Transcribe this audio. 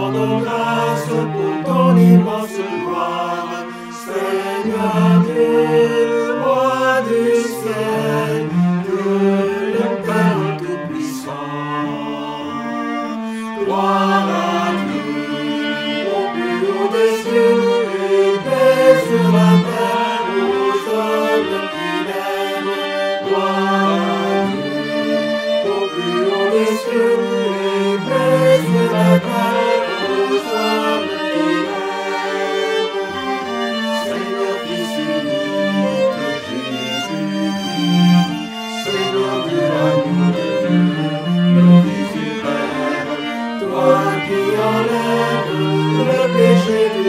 rendons grâce pour ton immense gloire. Seigneur Dieu, roi du ciel, Dieu le Père Tout-Puissant. Gloire à Dieu, au plus haut des cieux, et paix sur la terre aux hommes qui l'aiment. Gloire à Dieu, au plus haut des cieux, et paix sur la terre aux hommes qui l'aiment. Seigneur Fils unique, Jésus-Christ, Seigneur de l'amour de Dieu, le Fils du Père, toi qui enlèves le péché